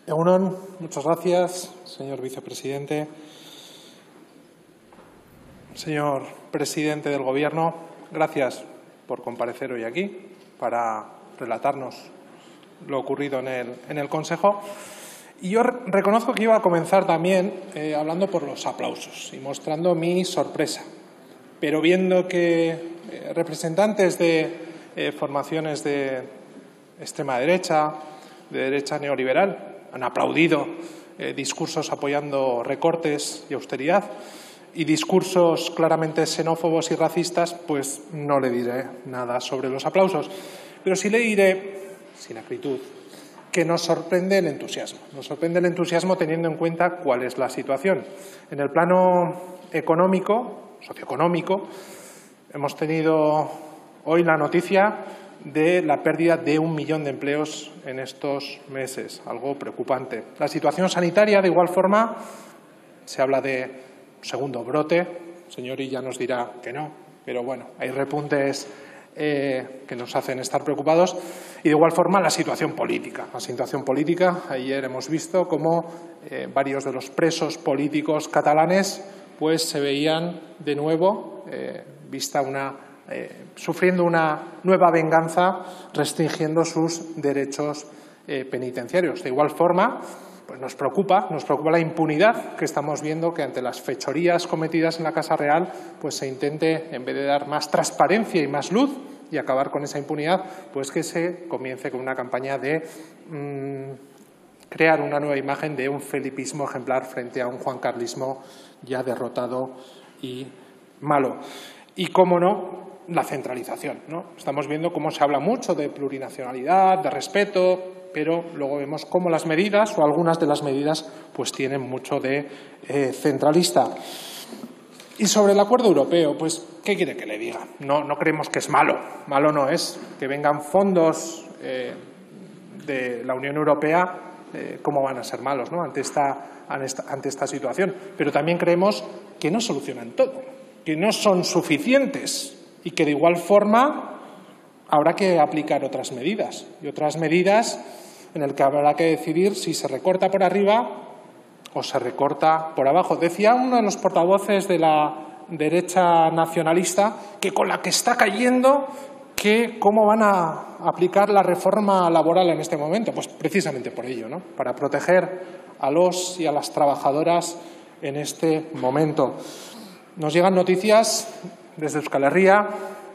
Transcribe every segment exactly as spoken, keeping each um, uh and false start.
Egunon, muchas gracias, señor vicepresidente. Señor presidente del Gobierno, gracias por comparecer hoy aquí para relatarnos lo ocurrido en el, en el Consejo. Y yo reconozco que iba a comenzar también eh, hablando por los aplausos y mostrando mi sorpresa. Pero viendo que eh, representantes de eh, formaciones de extrema derecha, de derecha neoliberal, han aplaudido eh, discursos apoyando recortes y austeridad y discursos claramente xenófobos y racistas, pues no le diré nada sobre los aplausos. Pero sí le diré, sin acritud, que nos sorprende el entusiasmo. Nos sorprende el entusiasmo teniendo en cuenta cuál es la situación. En el plano económico, socioeconómico, hemos tenido hoy la noticia de la pérdida de un millón de empleos en estos meses, algo preocupante. La situación sanitaria, de igual forma, se habla de un segundo brote. El señor Illa nos dirá que no, pero bueno, hay repuntes eh, que nos hacen estar preocupados. Y de igual forma, la situación política. La situación política, ayer hemos visto cómo eh, varios de los presos políticos catalanes pues se veían de nuevo, eh, vista una Eh, sufriendo una nueva venganza, restringiendo sus derechos eh, penitenciarios. De igual forma, pues nos preocupa, nos preocupa la impunidad que estamos viendo, que ante las fechorías cometidas en la Casa Real, pues se intente, en vez de dar más transparencia y más luz y acabar con esa impunidad, pues que se comience con una campaña de mmm, crear una nueva imagen de un felipismo ejemplar frente a un juancarlismo ya derrotado y malo. Y, cómo no, la centralización, ¿no? Estamos viendo cómo se habla mucho de plurinacionalidad, de respeto, pero luego vemos cómo las medidas, o algunas de las medidas, pues tienen mucho de eh, centralista. Y sobre el acuerdo europeo, pues, ¿qué quiere que le diga? No, no creemos que es malo. Malo no es que vengan fondos eh, de la Unión Europea, eh, ¿cómo van a ser malos, ¿no? ante, esta, ante esta situación? Pero también creemos que no solucionan todo, que no son suficientes y que de igual forma habrá que aplicar otras medidas y otras medidas en las que habrá que decidir si se recorta por arriba o se recorta por abajo. Decía uno de los portavoces de la derecha nacionalista que con la que está cayendo, que cómo van a aplicar la reforma laboral en este momento. Pues precisamente por ello, ¿no? Para proteger a los y a las trabajadoras en este momento. Nos llegan noticias desde Euskal Herria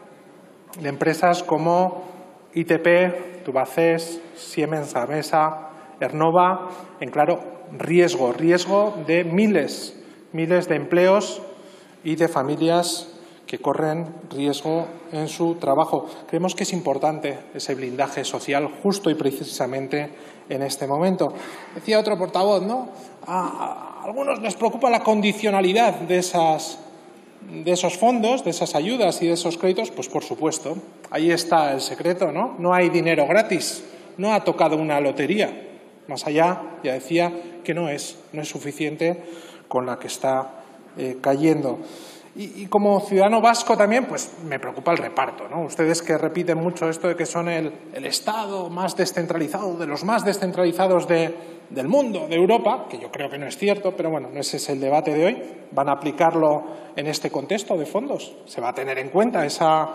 de empresas como I T P, Tubacex, Siemens Gamesa, Ernova, en claro riesgo, riesgo de miles, miles de empleos y de familias que corren riesgo en su trabajo. Creemos que es importante ese blindaje social justo y precisamente en este momento. Decía otro portavoz, ¿no? A, a algunos les preocupa la condicionalidad de esas de esos fondos, de esas ayudas y de esos créditos. Pues por supuesto, ahí está el secreto, ¿no? No hay dinero gratis, no ha tocado una lotería. Más allá, ya decía que no es, no es suficiente con la que está eh, cayendo. Y, y como ciudadano vasco también, pues me preocupa el reparto, ¿no? Ustedes que repiten mucho esto de que son el, el Estado más descentralizado, de los más descentralizados de, del mundo, de Europa, que yo creo que no es cierto, pero bueno, no ese es el debate de hoy. ¿Van a aplicarlo en este contexto de fondos? ¿Se va a tener en cuenta esa,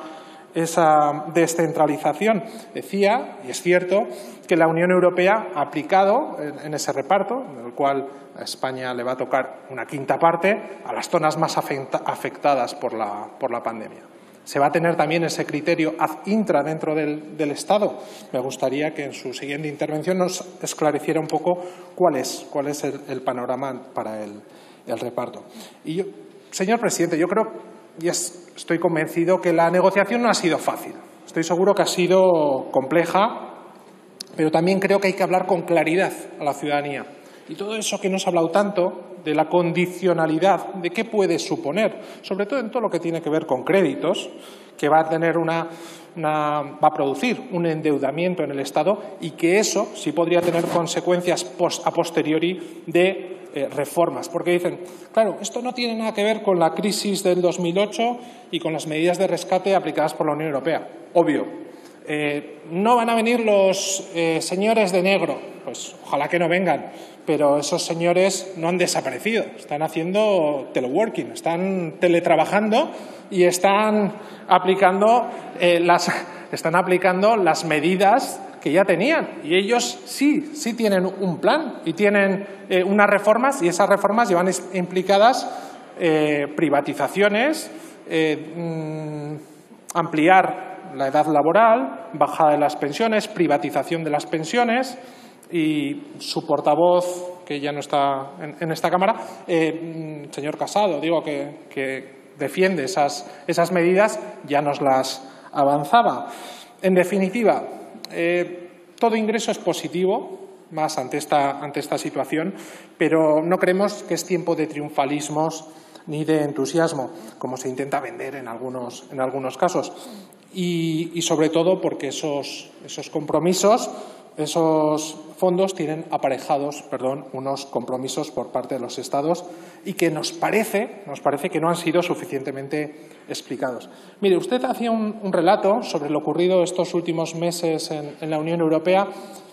esa descentralización? Decía, y es cierto, que la Unión Europea ha aplicado en, en ese reparto, en el cual a España le va a tocar una quinta parte, a las zonas más afectadas por la, por la pandemia. ¿Se va a tener también ese criterio ad intra dentro del, del Estado? Me gustaría que en su siguiente intervención nos esclareciera un poco cuál es, cuál es el, el panorama para el, el reparto. Y yo, señor presidente, yo creo y es, estoy convencido que la negociación no ha sido fácil. Estoy seguro que ha sido compleja, pero también creo que hay que hablar con claridad a la ciudadanía. Y todo eso que nos ha hablado tanto de la condicionalidad, de qué puede suponer, sobre todo en todo lo que tiene que ver con créditos, que va a tener una, una, va a producir un endeudamiento en el Estado y que eso sí podría tener consecuencias post, a posteriori de eh, reformas. Porque dicen, claro, esto no tiene nada que ver con la crisis del dos mil ocho y con las medidas de rescate aplicadas por la Unión Europea. Obvio. Eh, no van a venir los eh, señores de negro, pues ojalá que no vengan, pero esos señores no han desaparecido, están haciendo teleworking, están teletrabajando y están aplicando, eh, las, están aplicando las medidas que ya tenían. Y ellos sí, sí tienen un plan y tienen eh, unas reformas, y esas reformas llevan implicadas eh, privatizaciones, eh, mmm, ampliar la edad laboral, bajada de las pensiones, privatización de las pensiones, y su portavoz, que ya no está en, en esta Cámara, eh, señor Casado, digo, que, que defiende esas, esas medidas, ya nos las avanzaba. En definitiva, eh, todo ingreso es positivo, más ante esta, ante esta situación, pero no creemos que es tiempo de triunfalismos ni de entusiasmo, como se intenta vender en algunos, en algunos casos. Y, y sobre todo porque esos, esos compromisos, esos fondos tienen aparejados, perdón, unos compromisos por parte de los Estados y que nos parece, nos parece que no han sido suficientemente explicados. Mire, usted hacía un, un relato sobre lo ocurrido estos últimos meses en, en la Unión Europea,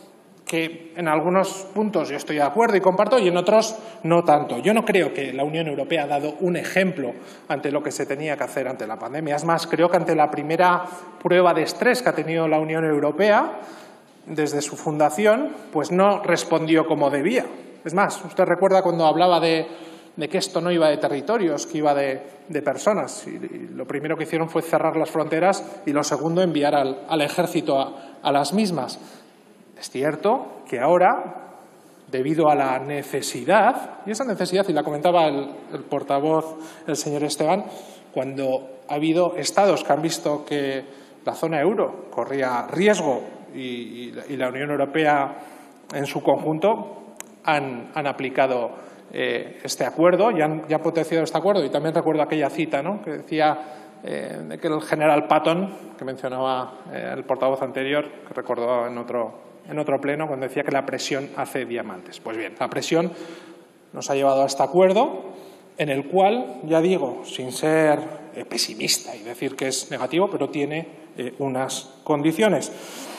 que en algunos puntos yo estoy de acuerdo y comparto y en otros no tanto. Yo no creo que la Unión Europea ha dado un ejemplo ante lo que se tenía que hacer ante la pandemia. Es más, creo que ante la primera prueba de estrés que ha tenido la Unión Europea desde su fundación, pues no respondió como debía. Es más, usted recuerda cuando hablaba de, de que esto no iba de territorios, que iba de, de personas. Y, y lo primero que hicieron fue cerrar las fronteras y lo segundo, enviar al, al ejército a, a las mismas. Es cierto que ahora, debido a la necesidad, y esa necesidad, y la comentaba el, el portavoz, el señor Esteban, cuando ha habido estados que han visto que la zona euro corría riesgo y, y la Unión Europea en su conjunto han, han aplicado eh, este acuerdo y han, y han potenciado este acuerdo. Y también recuerdo aquella cita, ¿no?, que decía eh, de que el general Patton, que mencionaba eh, el portavoz anterior, que recordó en otro en otro pleno, cuando decía que la presión hace diamantes. Pues bien, la presión nos ha llevado a este acuerdo, en el cual, ya digo, sin ser eh, pesimista y decir que es negativo, pero tiene eh, unas condiciones.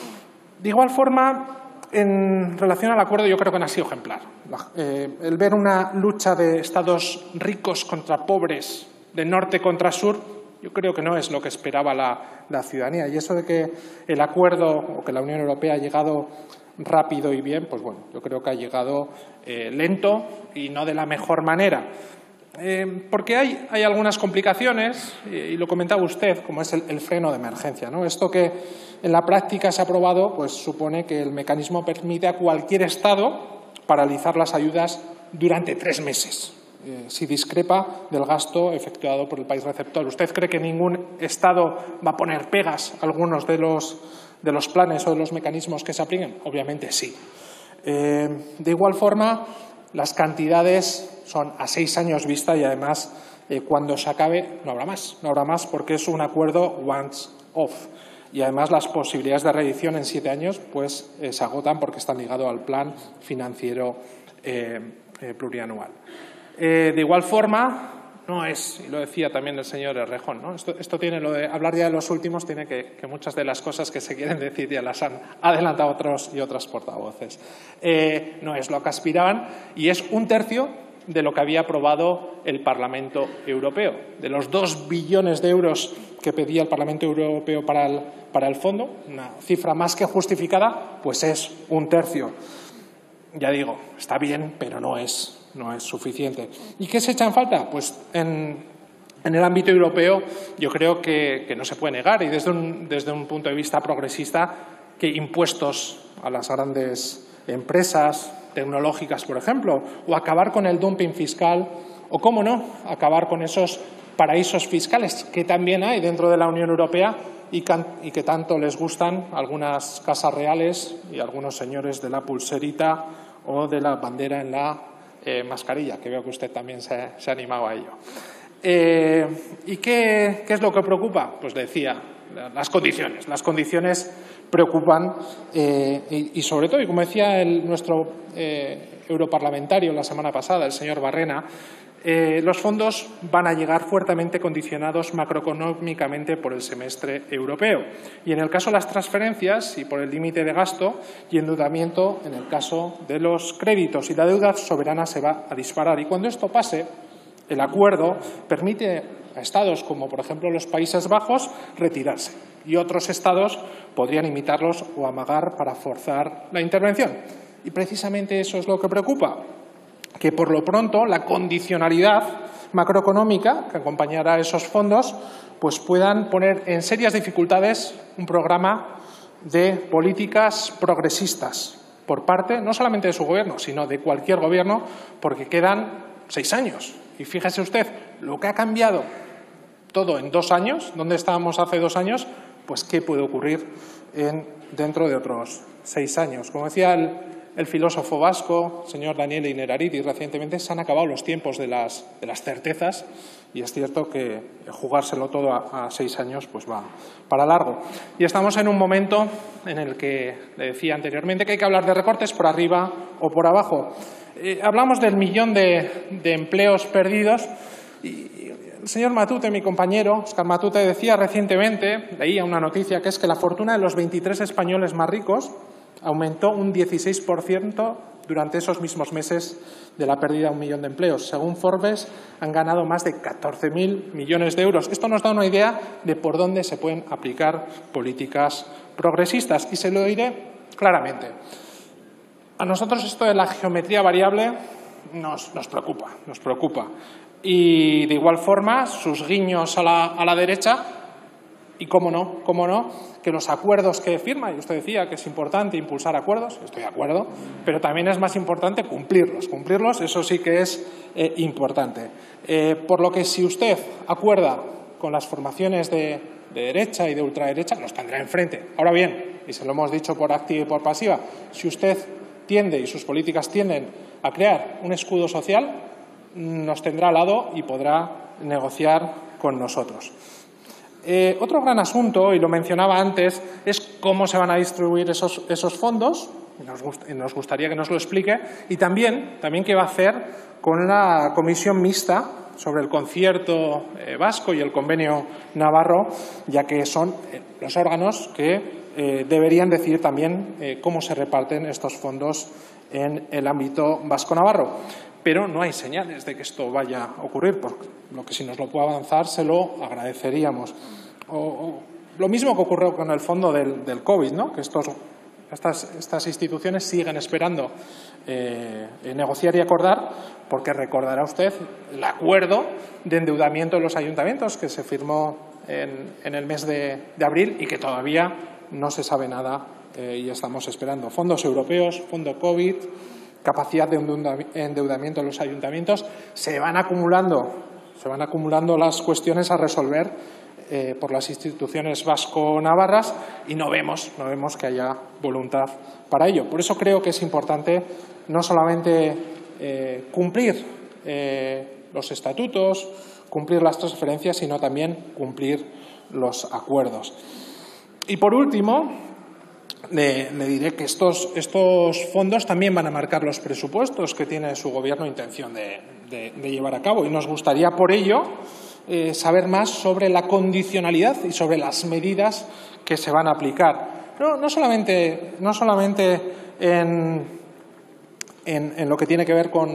De igual forma, en relación al acuerdo, yo creo que no ha sido ejemplar. La, eh, el ver una lucha de estados ricos contra pobres, de norte contra sur, yo creo que no es lo que esperaba la, la ciudadanía. Y eso de que el acuerdo o que la Unión Europea ha llegado rápido y bien, pues bueno, yo creo que ha llegado eh, lento y no de la mejor manera. Eh, porque hay, hay algunas complicaciones, eh, y lo comentaba usted, como es el, el freno de emergencia, ¿no? Esto que en la práctica se ha aprobado, pues supone que el mecanismo permite a cualquier Estado paralizar las ayudas durante tres meses. Eh, si discrepa del gasto efectuado por el país receptor. ¿Usted cree que ningún Estado va a poner pegas a algunos de los, de los planes o de los mecanismos que se apliquen? Obviamente sí. Eh, de igual forma, las cantidades son a seis años vista y además eh, cuando se acabe no habrá más. No habrá más porque es un acuerdo once off. Y además las posibilidades de reedición en siete años pues eh, se agotan porque están ligados al plan financiero eh, eh, plurianual. Eh, de igual forma, no es, y lo decía también el señor Errejón, ¿no? Esto, esto tiene lo de hablar ya de los últimos, tiene que, que muchas de las cosas que se quieren decir ya las han adelantado otros y otras portavoces. Eh, no es lo que aspiraban y es un tercio de lo que había aprobado el Parlamento Europeo. De los dos billones de euros que pedía el Parlamento Europeo para el, para el fondo, una cifra más que justificada, pues es un tercio. Ya digo, está bien, pero no es no es suficiente. ¿Y qué se echa en falta? Pues en, en el ámbito europeo yo creo que, que no se puede negar y desde un, desde un punto de vista progresista que impuestos a las grandes empresas tecnológicas, por ejemplo, o acabar con el dumping fiscal o, cómo no, acabar con esos paraísos fiscales que también hay dentro de la Unión Europea y, can, y que tanto les gustan algunas casas reales y algunos señores de la pulserita o de la bandera en la Eh, mascarilla, que veo que usted también se, se ha animado a ello. Eh, ¿Y qué, qué es lo que preocupa? Pues decía, las condiciones. Las condiciones preocupan eh, y, y sobre todo, y como decía el, nuestro eh, europarlamentario la semana pasada, el señor Barrena, Eh, los fondos van a llegar fuertemente condicionados macroeconómicamente por el semestre europeo y en el caso de las transferencias y por el límite de gasto y endeudamiento en el caso de los créditos, y la deuda soberana se va a disparar. Y cuando esto pase, el acuerdo permite a estados como por ejemplo los Países Bajos retirarse y otros estados podrían imitarlos o amagar para forzar la intervención. Y precisamente eso es lo que preocupa, que por lo pronto la condicionalidad macroeconómica que acompañará a esos fondos pues puedan poner en serias dificultades un programa de políticas progresistas por parte no solamente de su gobierno, sino de cualquier gobierno, porque quedan seis años. Y fíjese usted, lo que ha cambiado todo en dos años, ¿dónde estábamos hace dos años? Pues qué puede ocurrir en, dentro de otros seis años. Como decía el El filósofo vasco, señor Daniel Innerarity, recientemente se han acabado los tiempos de las, de las certezas y es cierto que jugárselo todo a, a seis años pues va para largo. Y estamos en un momento en el que le decía anteriormente que hay que hablar de recortes por arriba o por abajo. Eh, hablamos del millón de, de empleos perdidos y el señor Matute, mi compañero, Óscar Matute, decía recientemente, leía una noticia, que es que la fortuna de los veintitrés españoles más ricos aumentó un dieciséis por ciento durante esos mismos meses de la pérdida de un millón de empleos. Según Forbes, han ganado más de catorce mil millones de euros. Esto nos da una idea de por dónde se pueden aplicar políticas progresistas. Y se lo diré claramente. A nosotros esto de la geometría variable nos, nos preocupa, nos preocupa. Y de igual forma, sus guiños a la, a la derecha, y cómo no, cómo no, que los acuerdos que firma, y usted decía que es importante impulsar acuerdos, estoy de acuerdo, pero también es más importante cumplirlos. Cumplirlos, eso sí que es eh, importante. Eh, por lo que si usted acuerda con las formaciones de, de derecha y de ultraderecha, los tendrá enfrente. Ahora bien, y se lo hemos dicho por activa y por pasiva, si usted tiende y sus políticas tienden a crear un escudo social, nos tendrá al lado y podrá negociar con nosotros. Eh, otro gran asunto, y lo mencionaba antes, es cómo se van a distribuir esos, esos fondos. Nos, gust nos gustaría que nos lo explique. Y también, también qué va a hacer con la comisión mixta sobre el concierto eh, vasco y el convenio navarro, ya que son eh, los órganos que eh, deberían decidir también eh, cómo se reparten estos fondos en el ámbito vasco-navarro. Pero no hay señales de que esto vaya a ocurrir, por lo que si nos lo puede avanzar se lo agradeceríamos. O, o, lo mismo que ocurrió con el fondo del, del COVID, ¿no? Que estos, estas, estas instituciones siguen esperando eh, negociar y acordar, porque recordará usted el acuerdo de endeudamiento de los ayuntamientos que se firmó en, en el mes de, de abril y que todavía no se sabe nada eh, y estamos esperando. Fondos europeos, fondo COVID, capacidad de endeudamiento de los ayuntamientos, se van acumulando, se van acumulando las cuestiones a resolver eh, por las instituciones vasco-navarras y no vemos, no vemos que haya voluntad para ello. Por eso creo que es importante no solamente eh, cumplir eh, los estatutos, cumplir las transferencias, sino también cumplir los acuerdos. Y por último, Le, le diré que estos, estos fondos también van a marcar los presupuestos que tiene su Gobierno intención de, de, de llevar a cabo. Y nos gustaría, por ello, eh, saber más sobre la condicionalidad y sobre las medidas que se van a aplicar. Pero no solamente, no solamente en, en, en lo que tiene que ver con,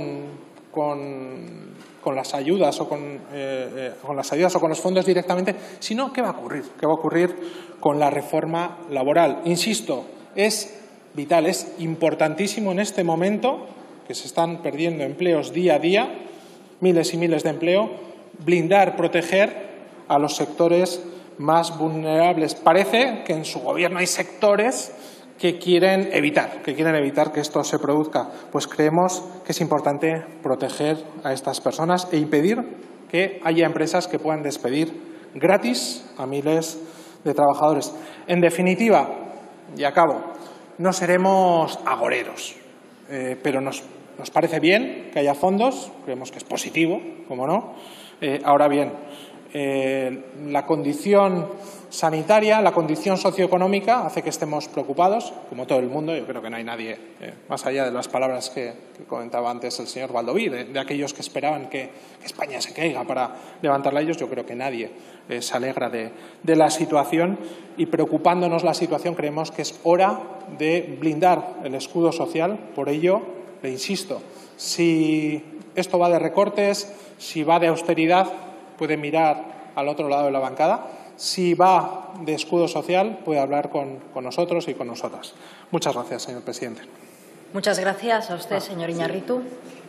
con, con las ayudas o con, eh, eh, con las ayudas o con los fondos directamente, sino qué va a ocurrir, qué va a ocurrir con la reforma laboral. Insisto, es vital, es importantísimo en este momento, que se están perdiendo empleos día a día, miles y miles de empleo, blindar, proteger a los sectores más vulnerables. Parece que en su gobierno hay sectores que quieren evitar, que quieren evitar que esto se produzca. Pues creemos que es importante proteger a estas personas e impedir que haya empresas que puedan despedir gratis a miles de trabajadores. En definitiva, y acabo, no seremos agoreros, eh, pero nos, nos parece bien que haya fondos, creemos que es positivo, como no. Eh, ahora bien, Eh, la condición sanitaria, la condición socioeconómica hace que estemos preocupados, como todo el mundo. Yo creo que no hay nadie, eh, más allá de las palabras que, que comentaba antes el señor Baldoví, de, de aquellos que esperaban que, que España se caiga para levantarla ellos. Yo creo que nadie eh, se alegra de, de la situación, y preocupándonos la situación creemos que es hora de blindar el escudo social. Por ello, le insisto, si esto va de recortes, si va de austeridad, puede mirar al otro lado de la bancada. Si va de escudo social, puede hablar con, con nosotros y con nosotras. Muchas gracias, señor presidente. Muchas gracias a usted, señor Iñárritu.